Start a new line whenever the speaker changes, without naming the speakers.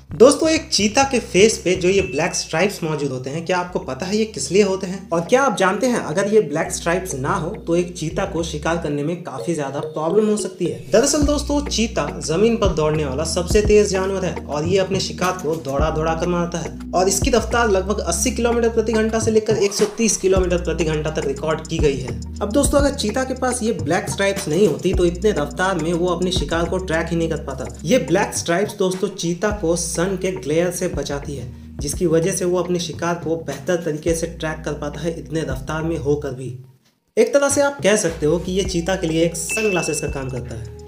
दोस्तों, एक चीता के फेस पे जो ये ब्लैक स्ट्राइप्स मौजूद होते हैं, क्या आपको पता है ये किस लिए होते हैं? और क्या आप जानते हैं अगर ये ब्लैक स्ट्राइप्स ना हो तो एक चीता को शिकार करने में काफी ज्यादा प्रॉब्लम हो सकती है। दरअसल दोस्तों, चीता जमीन पर दौड़ने वाला सबसे तेज जानवर है और ये अपने शिकार को दौड़ा दौड़ा कर मारता है और इसकी रफ्तार लगभग 80 किलोमीटर प्रति घंटा से लेकर 130 किलोमीटर प्रति घंटा तक रिकॉर्ड की गई है। अब दोस्तों, अगर चीता के पास ये ब्लैक स्ट्राइप्स नहीं होती तो इतने रफ्तार में वो अपने शिकार को ट्रैक ही नहीं कर पाता। ये ब्लैक स्ट्राइप्स दोस्तों चीता को सन के ग्लेयर से बचाती है, जिसकी वजह से वो अपने शिकार को बेहतर तरीके से ट्रैक कर पाता है इतने रफ्तार में होकर भी। एक तरह से आप कह सकते हो कि ये चीता के लिए एक सनग्लासेस का काम करता है।